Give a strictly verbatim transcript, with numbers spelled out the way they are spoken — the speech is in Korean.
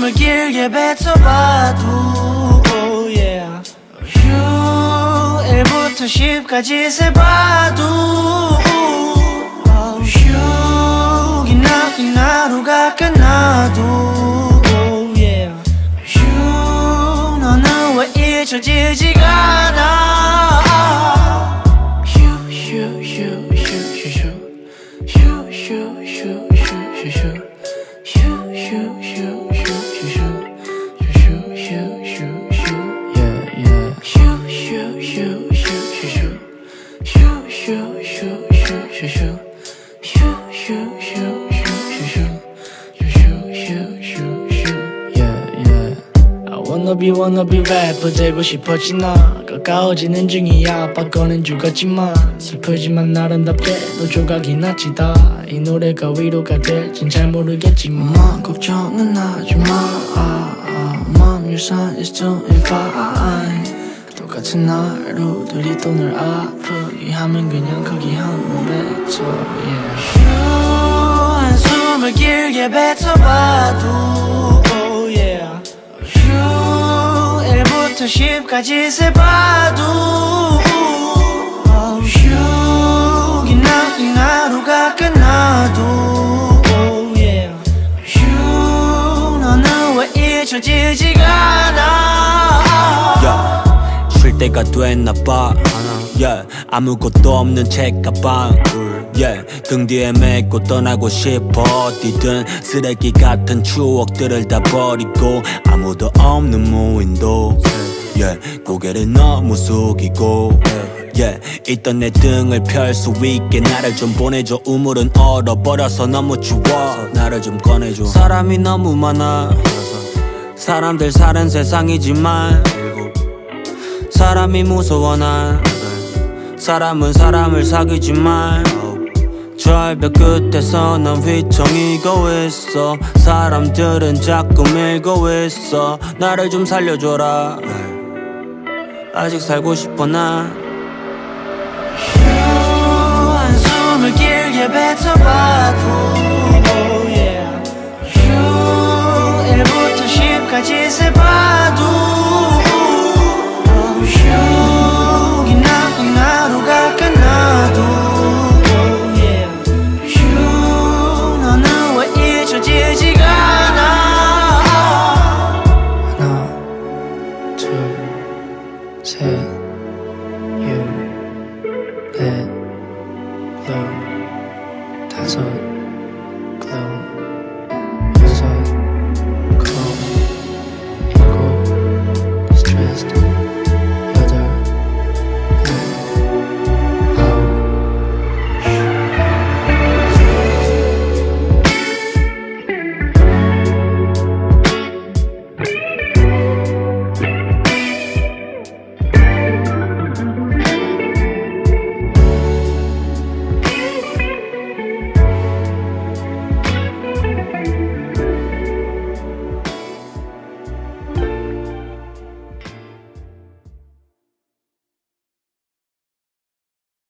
한숨을 길게 뱉어봐도 oh yeah. 휴 일부터 십까지 세봐도 oh, 휴 기나긴 하루가 끝나도 oh yeah. 휴 너는 왜 잊혀지지가 않아 휴 휴 휴 휴 휴 휴 휴 휴 휴 휴 wanna be wanna be rapper 되고 싶어진 나 가까워지는 중이야 바꿔는 죽었지만 슬프지만 아름답게 너 조각이 났지 다 이 노래가 위로가 될진 잘 모르겠지만 엄마 걱정은 하지마 아, 아, Mom your son is doing fine 똑같은 하루들이 또 널 아프게 하면 그냥 거기 한번 뱉어 yeah. 휴 한숨을 길게 뱉어봐도 oh yeah. 휴 일부터 십까지 세봐도 oh, 휴 기나긴 하루가 끝나도 oh, yeah. 휴 너는 왜 잊혀지지가 않아 yeah. 쉴 때가 됐나봐 yeah. 아무것도 없는 책가방 yeah. 등 뒤에 메고 떠나고 싶어 어디든 쓰레기 같은 추억들을 다 버리고 아무도 없는 무인도 yeah. 고개를 너무 숙이고 yeah. 있던 내 등을 펼 수 있게 나를 좀 보내줘 우물은 얼어버려서 너무 추워 나를 좀 꺼내줘 사람이 너무 많아 사람들 사는 세상이지만 사람이 무서워 난 사람은 사람을 사귀지만 절벽 끝에서 난 휘청이고 있어 사람들은 자꾸 밀고 있어 나를 좀 살려줘라 아직 살고 싶어 난 휴 한숨을 길게 뱉어봐도 oh yeah. 휴 일부터 십까지 세봐도 oh, 휴 기나긴 하루가 끝나도 oh yeah. 휴 너는 왜 잊혀지지가 않아 하나 둘 셋